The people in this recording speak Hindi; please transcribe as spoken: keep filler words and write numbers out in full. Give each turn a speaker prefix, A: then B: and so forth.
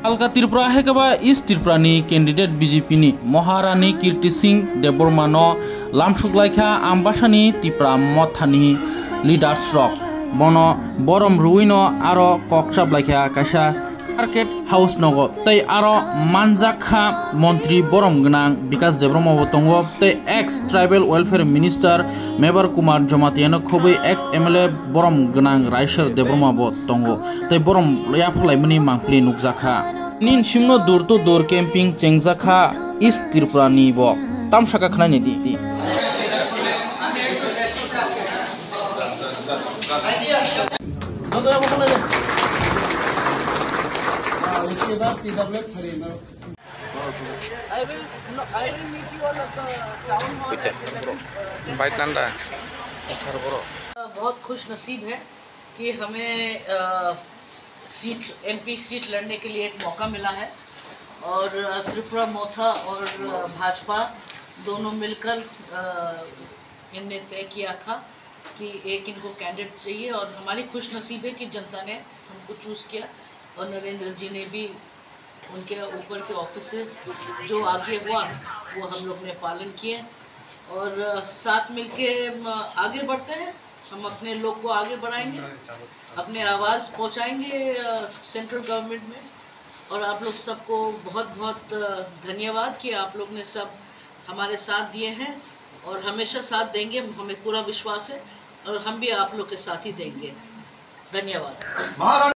A: अलका त्रिपुरा हेकबा इस त्रिपुरानि कैंडिडेट बीजेपी नि महारानी कीर्ति सिंह देबबर्मानो लामसुकलाइखा आमबासानि त्रिपुरा मथानि लीडार्स रक बनो बरम रुइनो आरो कक्साबलाइखा काइसा मार्केट हाउस नगो तै आरो मानजाखा मंत्री बरम गनां विकास देबब्रह्म तंगो तै ex tribal welfare minister member Kumar जमातियानो खबै एक्स एमएलए बरम गनां रायसर देबब्रह्म तंगो तै बरम याफलाइमनि मांफलि नुकजाखा निन सिमनो दूर तो दूर कैंपिंग चेंगजाखा इस त्रिपुरा नि बो तामसाका खनानि दि दि
B: उसके बाद पीडब्ल्यू फ्री में
C: I will no, I will meet you all at the town hall.
D: Bike Nanda
C: बहुत खुश नसीब है कि हमें आ, सीट एमपी सीट लड़ने के लिए एक मौका मिला है और त्रिपुरा मोथा और भाजपा दोनों मिलकर इनने तय किया था कि एक इनको कैंडिडेट चाहिए और हमारी खुश नसीब है कि जनता ने हमको चूज़ किया और नरेंद्र जी ने भी उनके ऊपर के ऑफिस से जो आगे हुआ वो हम लोग ने पालन किए और साथ मिलके आगे बढ़ते हैं। हम अपने लोग को आगे बढ़ाएंगे, अपने आवाज़ पहुंचाएंगे सेंट्रल गवर्नमेंट में और आप लोग सबको बहुत बहुत धन्यवाद कि आप लोग ने सब हमारे साथ दिए हैं और हमेशा साथ देंगे, हमें पूरा विश्वास है और हम भी आप लोग के साथ ही देंगे। धन्यवाद।